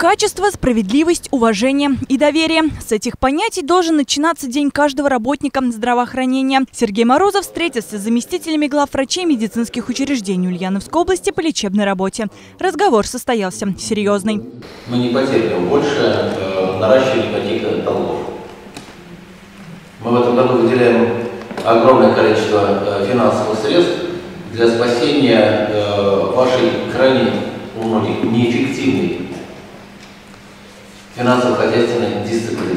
Качество, справедливость, уважение и доверие. С этих понятий должен начинаться день каждого работника здравоохранения. Сергей Морозов встретился с заместителями главврачей медицинских учреждений Ульяновской области по лечебной работе. Разговор состоялся серьезный. Мы не потерпим больше наращивания каких-то долгов. Мы в этом году выделяем огромное количество финансовых средств для спасения вашей крайне у многих неэффективной финансово-хозяйственной дисциплины.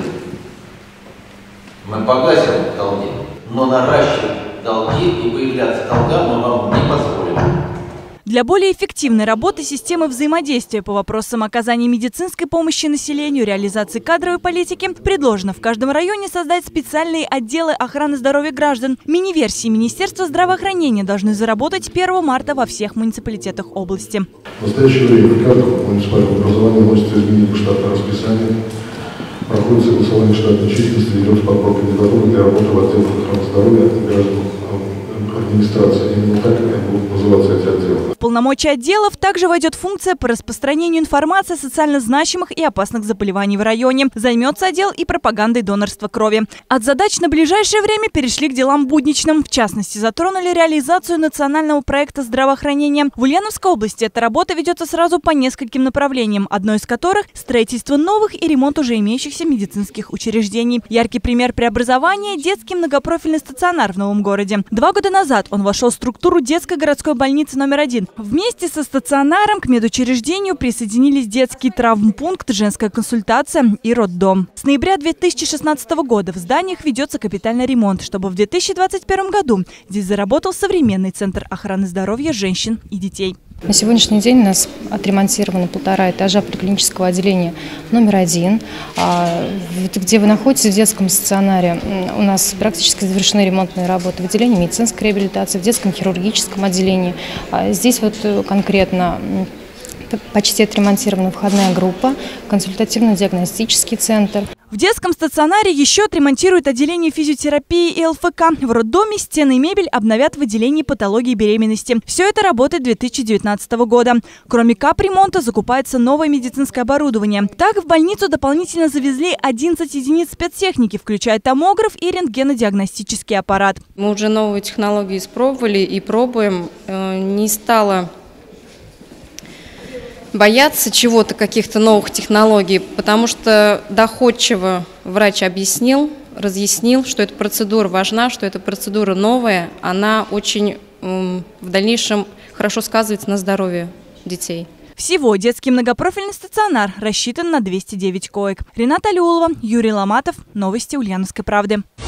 Мы погасим долги, но наращивать долги и появляться долгам мы вам не позволим. Для более эффективной работы системы взаимодействия по вопросам оказания медицинской помощи населению, реализации кадровой политики предложено в каждом районе создать специальные отделы охраны здоровья граждан. Мини-версии Министерства здравоохранения должны заработать 1 марта во всех муниципалитетах области. В настоящее время в каждом муниципальном образовании вносятся изменения по штатному расписанию, проходит согласование штатной численности, ведется подбор кандидатуры для работы в отделах охраны здоровья граждан администрации. Именно так будут называться эти отделы. В полномочия отделов также войдет функция по распространению информации о социально значимых и опасных заболеваниях в районе. Займется отдел и пропагандой донорства крови. От задач на ближайшее время перешли к делам будничным. В частности, затронули реализацию национального проекта здравоохранения. В Ульяновской области эта работа ведется сразу по нескольким направлениям, одно из которых – строительство новых и ремонт уже имеющихся медицинских учреждений. Яркий пример преобразования – детский многопрофильный стационар в Новом городе. 2 года назад он вошел в структуру детской городской больницы номер 1. Вместе со стационаром к медучреждению присоединились детский травмпункт, женская консультация и роддом. С ноября 2016 года в зданиях ведется капитальный ремонт, чтобы в 2021 году здесь заработал современный центр охраны здоровья женщин и детей. На сегодняшний день у нас отремонтировано 1,5 этажа поликлинического отделения номер 1, где вы находитесь в детском стационаре. У нас практически завершены ремонтные работы в отделении медицинской реабилитации, в детском хирургическом отделении. Здесь вот конкретно почти отремонтирована входная группа, консультативно-диагностический центр. В детском стационаре еще отремонтируют отделение физиотерапии и ЛФК. В роддоме стены и мебель обновят в отделении патологии беременности. Все это работает 2019 года. Кроме капремонта закупается новое медицинское оборудование. Так, в больницу дополнительно завезли 11 единиц спецтехники, включая томограф и рентгенодиагностический аппарат. Мы уже новые технологии испробовали и пробуем. Не стало бояться чего-то, каких-то новых технологий, потому что доходчиво врач объяснил, разъяснил, что эта процедура важна, что эта процедура новая, она очень в дальнейшем хорошо сказывается на здоровье детей. Всего детский многопрофильный стационар рассчитан на 209 коек. Рената Алиулова, Юрий Ломатов. Новости Ульяновской правды.